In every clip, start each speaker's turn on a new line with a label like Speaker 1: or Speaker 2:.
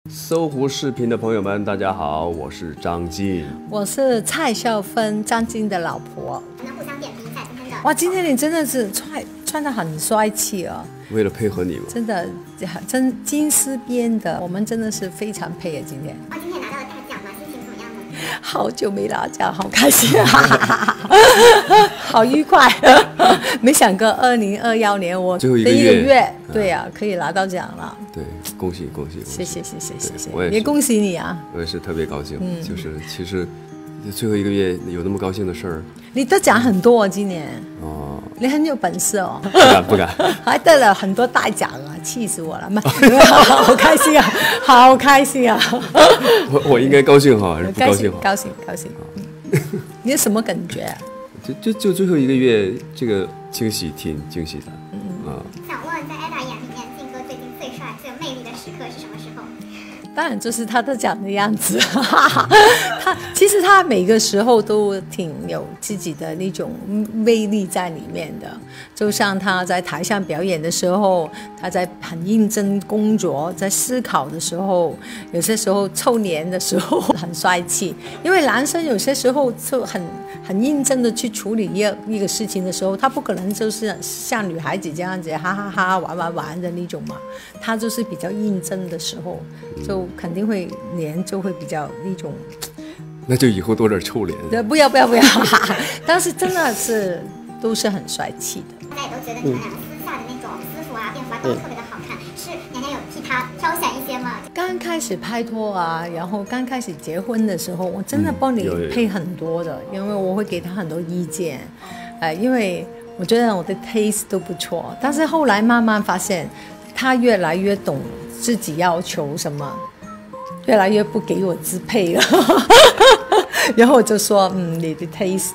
Speaker 1: 搜狐视频的朋友们，大家好，我是张晋，
Speaker 2: 我是蔡少芬，张晋的老婆。
Speaker 3: 我们互相点评一下今天的。
Speaker 2: 哇，今天你真的是穿得很帅气哦，
Speaker 1: 为了配合你们，
Speaker 2: 真的金丝边的，我们真的是非常配啊！今天。
Speaker 3: 哇，今天拿到了大奖嘛，心情怎么样呢？
Speaker 2: 好久没拿奖，好开心啊！好愉快，没想过2021年我
Speaker 1: 最后一
Speaker 2: 第
Speaker 1: 个月
Speaker 2: 一个月，对呀、可以拿到奖了。
Speaker 1: 对，恭喜恭喜！
Speaker 2: 谢谢，
Speaker 1: 我也是
Speaker 2: 也恭喜你啊！
Speaker 1: 我也是特别高兴，就是其实最后一个月有那么高兴的事儿
Speaker 2: 你得奖很多、今年
Speaker 1: 哦，
Speaker 2: 你很有本事哦。
Speaker 1: 不敢，
Speaker 2: 还得了很多大奖啊，气死我了！好开心啊，好开心啊！
Speaker 1: 我应该高兴好还是不高兴好？
Speaker 2: 高兴。你是什么感觉啊？
Speaker 1: 就最后一个月，这个惊喜挺惊喜的，
Speaker 3: 想问在 Ada 眼里面，晋哥最近最帅、最有魅力的时刻是什么时候？
Speaker 2: 当然就是他的讲的样子，其实他每个时候都挺有自己的那种魅力在里面的。就像他在台上表演的时候，他在很认真工作，在思考的时候，有些时候臭脸的时候很帅气。因为男生有些时候就很认真的去处理一个事情的时候，他不可能就是像女孩子这样子哈哈哈玩的那种嘛，他就是比较认真的时候，就肯定会脸就会比较那种。
Speaker 1: 那就以后多点臭脸。
Speaker 2: 不要，但是真的是都是很帅气的。
Speaker 3: 大家也都觉得你们两个私下的那种私服啊、便服啊都特别的好看，是娘娘有替他挑选一些吗？
Speaker 2: 刚开始拍拖啊，然后刚开始结婚的时候，我真的帮你配很多的，因为我会给他很多意见，因为我觉得我的 taste 都不错，但是后来慢慢发现，他越来越懂自己要求什么，越来越不给我支配了。然后我就说，你的 taste，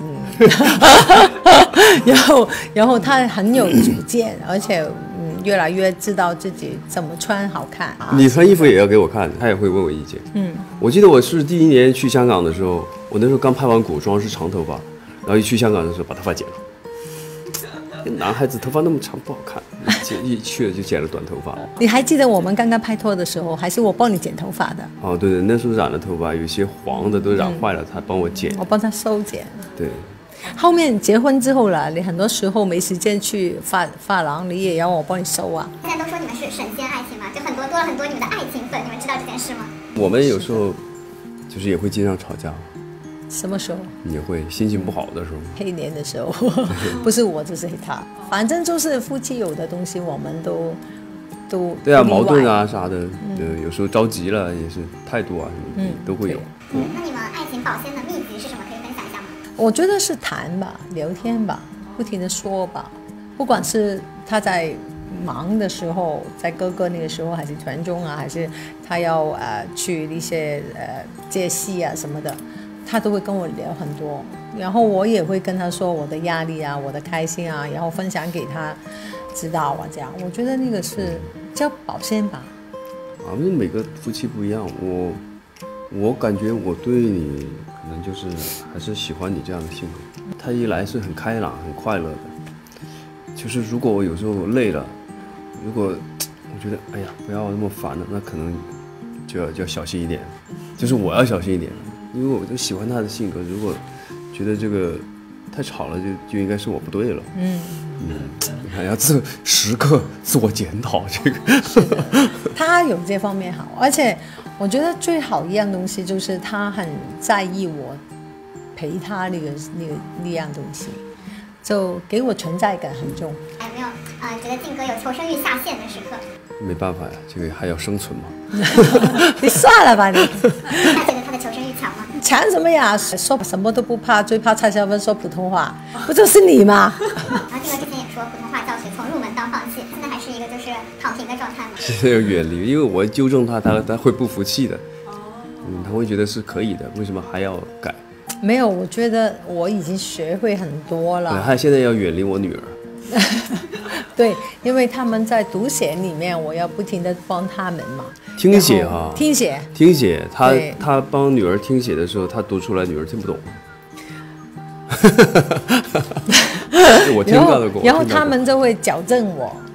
Speaker 2: 然后他很有主见，而且越来越知道自己怎么穿好看。
Speaker 1: 你穿衣服也要给我看，他也会问我意见。我记得我是第一年去香港的时候，我那时候刚拍完古装是长头发，然后一去香港的时候把头发剪了。男孩子头发那么长不好看，一去了就剪了短头发。
Speaker 2: 你还记得我们刚刚拍拖的时候，还是我帮你剪头发的？
Speaker 1: 哦，对，那时候染了头发，有些黄的都染坏了，他帮我剪。
Speaker 2: 我帮他修剪。
Speaker 1: 对。
Speaker 2: 后面结婚之后了，你很多时候没时间去发廊，你也要我帮你收啊。
Speaker 3: 现在都说你们是神仙爱情嘛，就多了很多你们的爱情粉，你们知道这件事吗？
Speaker 1: 我们有时候就是也会经常吵架。
Speaker 2: 什么时候？
Speaker 1: 也会心情不好的时候，
Speaker 2: 黑年的时候，不是我就是他，反正就是夫妻有的东西我们都
Speaker 1: 对啊，矛盾啊啥的，有时候着急了也是态度啊什么都会有。
Speaker 3: 那你们爱情保鲜的秘籍是什么？可以分享一下吗？
Speaker 2: 我觉得是谈吧，聊天吧，不停的说吧，不管是他在忙的时候，在哥哥那个时候，还是传中啊，还是他要去一些接戏啊什么的。他都会跟我聊很多，然后我也会跟他说我的压力啊，我的开心啊，然后分享给他知道啊，这样我觉得那个是叫保鲜吧。
Speaker 1: 因为每个夫妻不一样，我感觉我对你可能就是还是喜欢你这样的性格。他一来是很开朗、很快乐的，就是如果我有时候累了，如果我觉得哎呀不要那么烦了，那可能就要小心一点，就是我要小心一点。因为我就喜欢他的性格，如果觉得这个太吵了，就应该是我不对了。你看要时刻自我检讨这个。
Speaker 2: 他有这方面好，而且我觉得最好一样东西就是他很在意我陪他那样东西，就给我存在感很重。
Speaker 3: 有没有觉得晋哥有求生欲下线的时刻？
Speaker 1: 没办法呀，这个还要生存嘛。
Speaker 2: 你算了吧你。
Speaker 3: 他觉得他的求生欲强吗？
Speaker 2: 强什么呀？说什么都不怕，最怕蔡少芬说普通话，不就是你吗？
Speaker 3: 然后晋哥之前也说普通话教学从入门到放弃，现在还是一个就是躺平的状态吗？
Speaker 1: 现在要远离，因为我纠正他会不服气的。他会觉得是可以的，为什么还要改？
Speaker 2: 没有，我觉得我已经学会很多了。
Speaker 1: 他现在要远离我女儿。
Speaker 2: 对，因为他们在读写里面，我要不停的帮他们嘛。
Speaker 1: 听写哈，
Speaker 2: 听写，
Speaker 1: 他帮女儿听写的时候，他读出来女儿听不懂。我听到的过。
Speaker 2: 然后他们就会矫正我，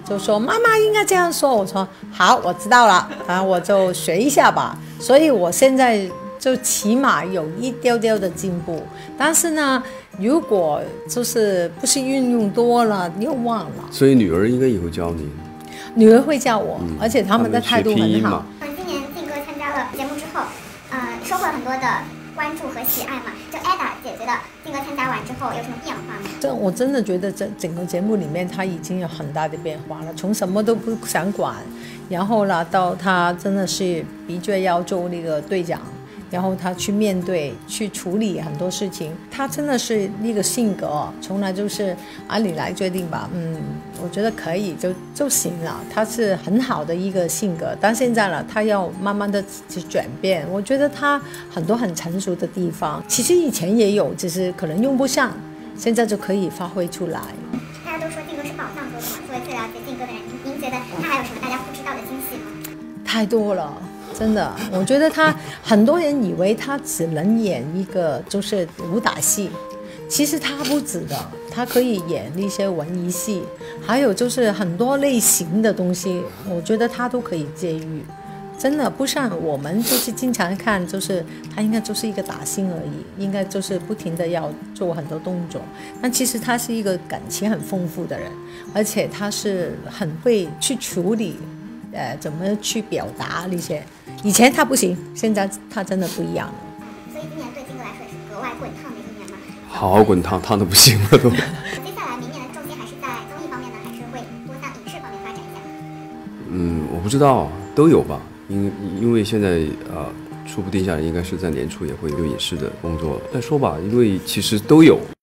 Speaker 2: 就说妈妈应该这样说。我说好，我知道了，然后我就学一下吧。所以我现在就起码有一丢丢的进步，但是呢，如果就是不是运用多了又忘了。
Speaker 1: 所以女儿应该也会教你。
Speaker 2: 女儿会教我，而且他们的态度很好。
Speaker 3: 今年靖哥参加了节目之后，收获了很多的关注和喜爱嘛。就 Ada 姐觉得靖哥参加完之后有什么变化吗？
Speaker 2: 我真的觉得整个节目里面他已经有很大的变化了，从什么都不想管，然后呢到他真的是的确要做那个队长，然后他去面对去处理很多事情，他真的是那个性格从来就是你来决定吧，我觉得可以就行了，他是很好的一个性格。但现在呢，他要慢慢的去转变，我觉得他很多很成熟的地方其实以前也有，只是可能用不上，现在就可以发挥出来。
Speaker 3: 大家都说靖哥是宝藏哥哥嘛，作为最了解靖哥的人，您觉得他还有什么大家不知道的惊喜吗？
Speaker 2: 太多了，真的，我觉得他很多人以为他只能演一个就是武打戏，其实他不止的，他可以演一些文艺戏，还有就是很多类型的东西，我觉得他都可以驾驭。真的不像我们就是经常看，就是他应该就是一个打星而已，应该就是不停的要做很多动作。但其实他是一个感情很丰富的人，而且他是很会去处理。怎么去表达那些？以前他不行，现在他真的不一样了。
Speaker 3: 所以今年对靖哥来说也是格外滚烫的一年嘛。
Speaker 1: 好滚烫，烫的不行了都。
Speaker 3: 接下来明年的重心还是在综艺方面呢，还是会多向影视方面发展一下？
Speaker 1: 我不知道，都有吧。因为现在初步定下来，应该是在年初也会有影视的工作。再说吧，因为其实都有。